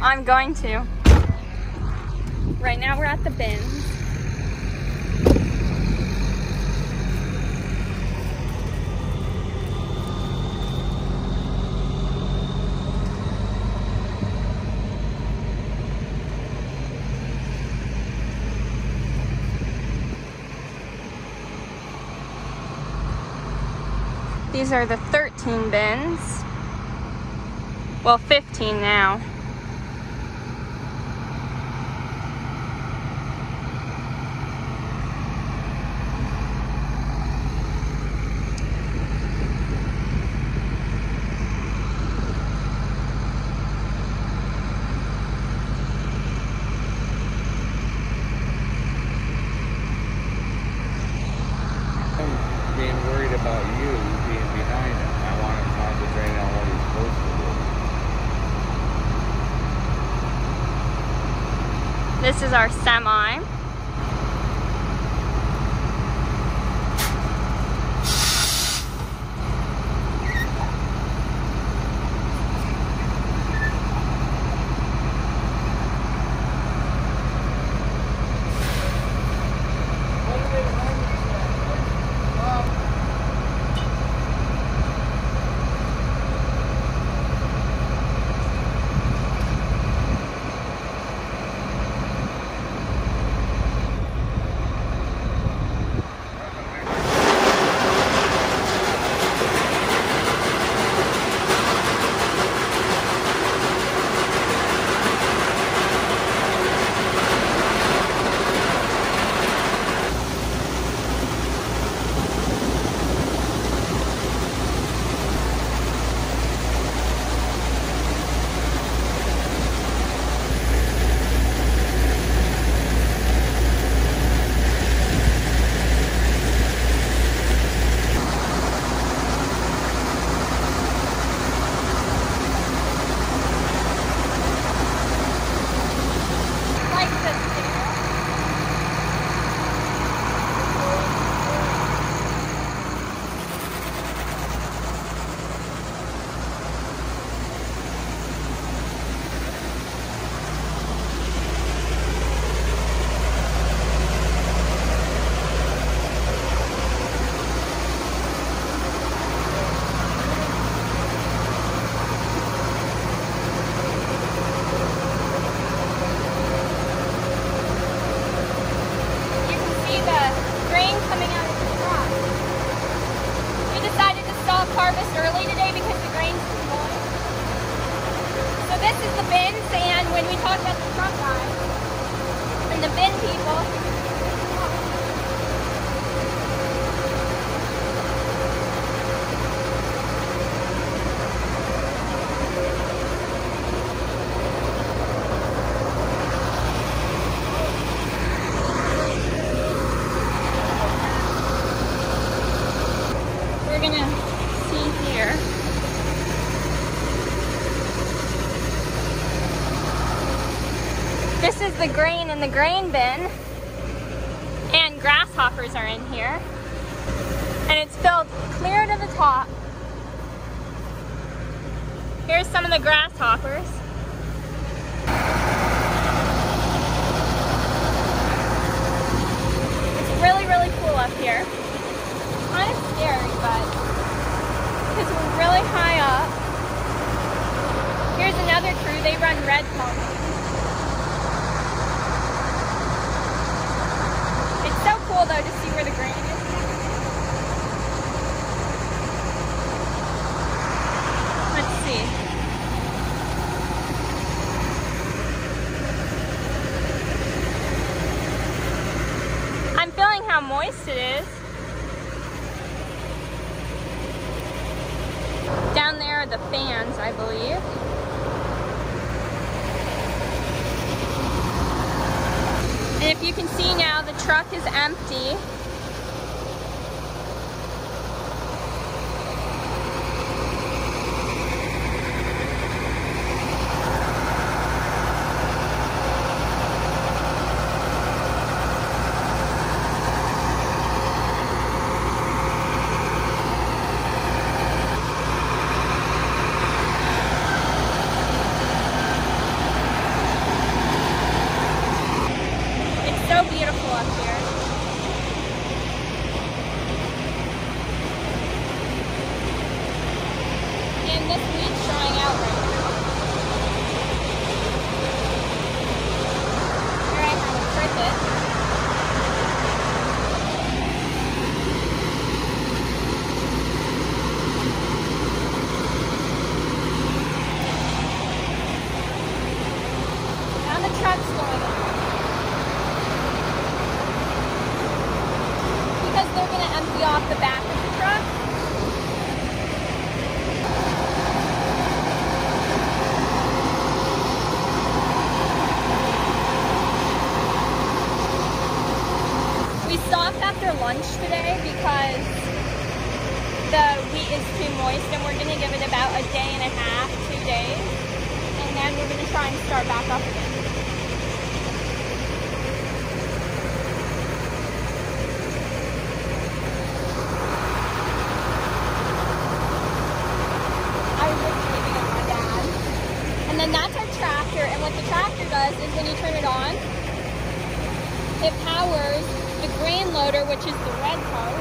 I'm going to. Right now we're at the bins. These are the 13 bins. Well, 15 now. Being worried about you being behind him. I want him to concentrate on what he's supposed to do. This is our semi. Harvest early today because the grain's too low. So this is the bins, and when we talk about the truck guys and the bin people, we're gonna see here. This is the grain in the grain bin, and grasshoppers are in here, and it's filled clear to the top. Here's some of the grasshoppers. It's really, really cool up here. Kind of scary, but because we're really high up. Here's another crew, they run red pumps. It's so cool though to see where the grain is. Let's see. I'm feeling how moist it is. Down there are the fans, I believe. And if you can see now, the truck is empty. is too moist, and we're gonna give it about a day and a half, 2 days, and then we're gonna try and start back up again. I was just leaving it with my dad. And then that's our tractor, and what the tractor does is when you turn it on, it powers the grain loader, which is the red part.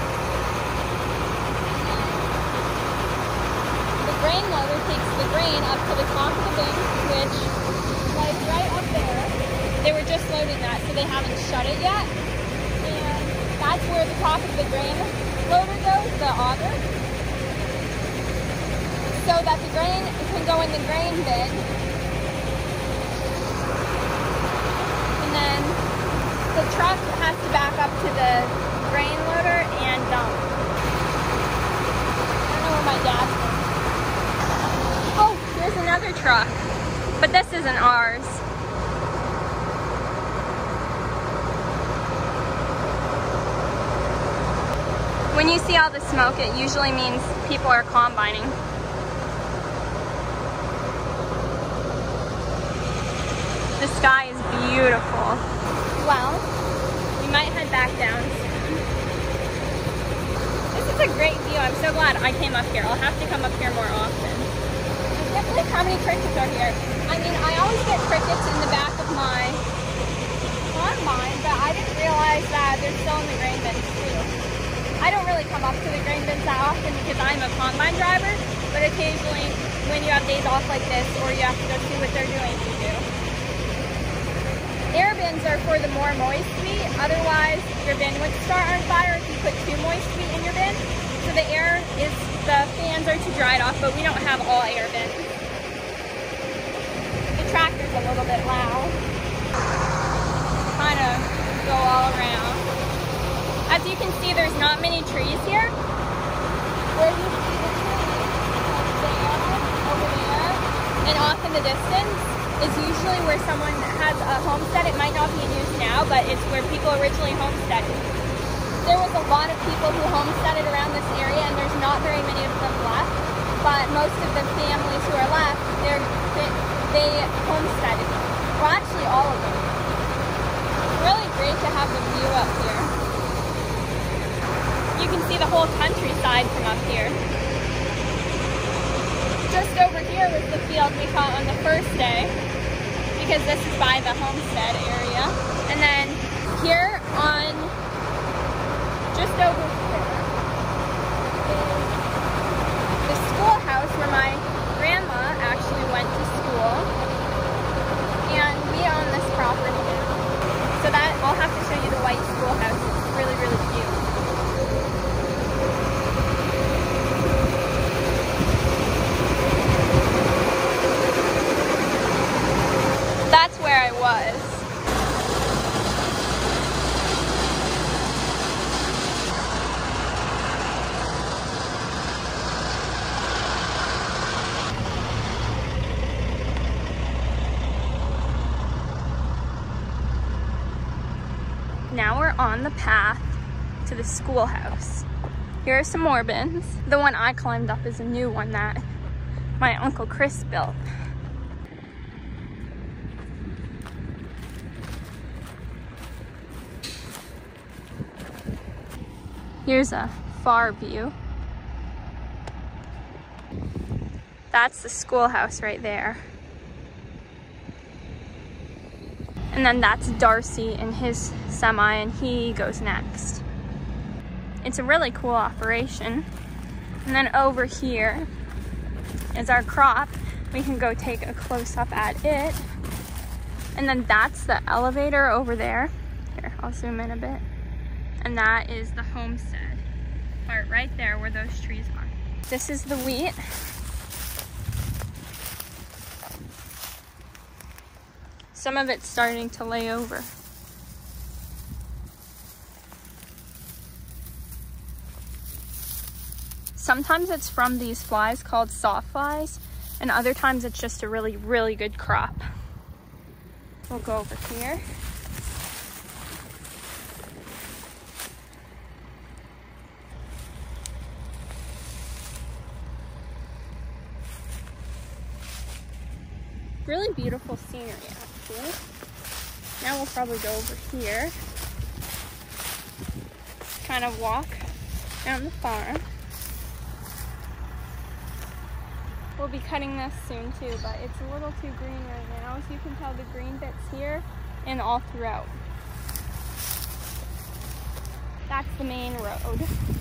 The grain loader takes the grain up to the top of the bin, which, like right up there, they were just loading that, so they haven't shut it yet. And that's where the top of the grain loader goes, the auger, so that the grain can go in the grain bin. And then the truck has to back up to the grain loader and dump. I don't know where my dad's going. Oh, here's another truck, but this isn't ours. When you see all the smoke, it usually means people are combining. The sky is beautiful. Well, we might head back down soon. This is a great view. I'm so glad I came up here. I'll have to come up here more often. I can't believe how many crickets are here. I mean, I always get crickets in the back of my combine, but I didn't realize that they're still in the grain bins too. I don't really come up to the grain bins that often because I'm a combine driver, but occasionally when you have days off like this or you have to go see what they're doing, you do. Air bins are for the more moist wheat, otherwise your bin would start on fire if you put too moist wheat in your bin. So the fans are to dry it off, but we don't have all air bins. The tractor's a little bit loud. Kind of go all around. As you can see, there's not many trees here. Where you see the trees, there, over there, and off in the distance, is usually where someone has a homestead. It might not be in use now, but it's where people originally homesteaded. There was a lot of people who homesteaded around this area, and there's not very many of them left, but most of the families who are left, they homesteaded. Well, actually all of them. It's really great to have the view up here. You can see the whole countryside from up here. Just over here was the field we caught on the first day, because this is by the homestead area. And then here on, just over here, is the schoolhouse where my grandma actually went to school. And we own this property now. So that, I'll have to show you the white schoolhouse. It's really, really cute. That's where I was. Now we're on the path to the schoolhouse. Here are some more bins. The one I climbed up is a new one that my Uncle Chris built. Here's a far view. That's the schoolhouse right there. And then that's Darcy in his semi, and he goes next. It's a really cool operation. And then over here is our crop. We can go take a close up at it. And then that's the elevator over there. Here, I'll zoom in a bit. And that is the homestead part right there where those trees are. This is the wheat. Some of it's starting to lay over. Sometimes it's from these flies called soft flies, and other times it's just a really, really good crop. We'll go over here. Really beautiful scenery, actually. Now we'll probably go over here. Kind of walk around the farm. We'll be cutting this soon too, but it's a little too green right now. As you can tell, the green bit's here and all throughout. That's the main road.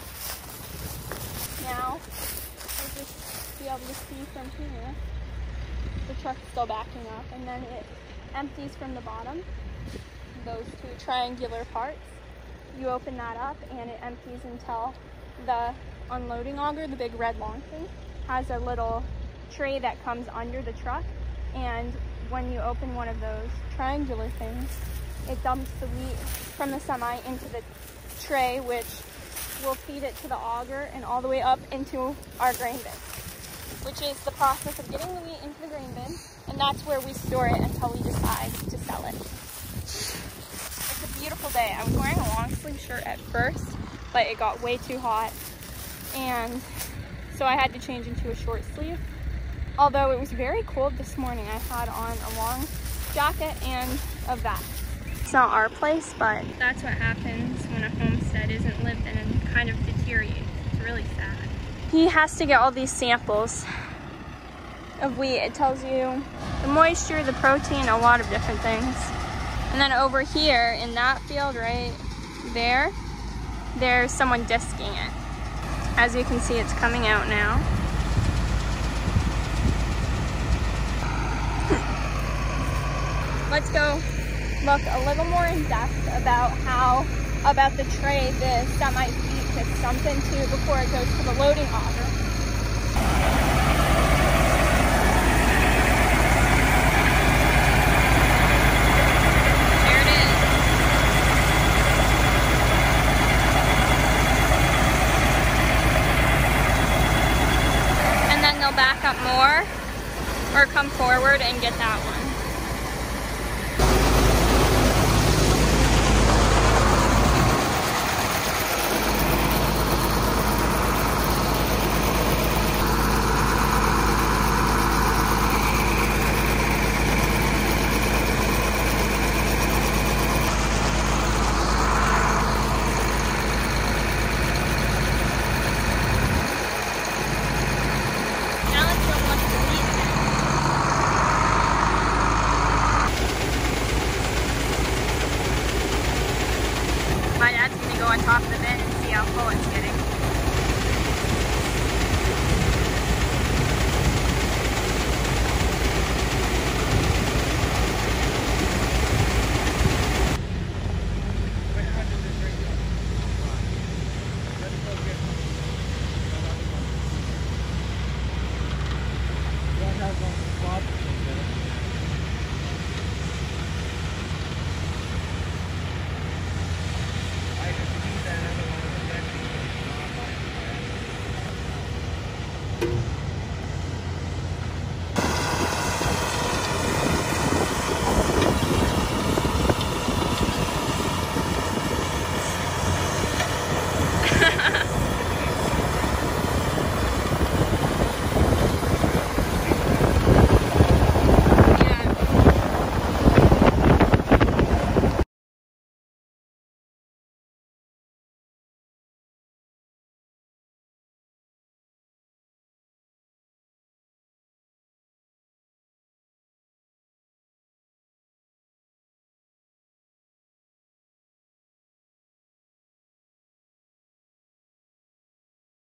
Now, you'll just be able to see from here, the truck's still backing up, and then it empties from the bottom, those two triangular parts. You open that up and it empties until the unloading auger, the big red long thing, has a little tray that comes under the truck, and when you open one of those triangular things, it dumps the wheat from the semi into the tray, which will feed it to the auger and all the way up into our grain bin, which is the process of getting the wheat into the grain bin, and that's where we store it until we decide to sell it. It's a beautiful day. I was wearing a long sleeve shirt at first, but it got way too hot, and so I had to change into a short sleeve. Although it was very cold this morning, I had on a long jacket and a vest. It's not our place, but that's what happens when a homestead isn't lived in and kind of deteriorates. It's really sad. He has to get all these samples of wheat. It tells you the moisture, the protein, a lot of different things. And then over here in that field right there, there's someone disking it. As you can see, it's coming out now. Let's go look a little more in depth about the tray the semi-wheat gets dumped into before it goes to the loading auger. There it is. And then they'll back up more or come forward and get that one.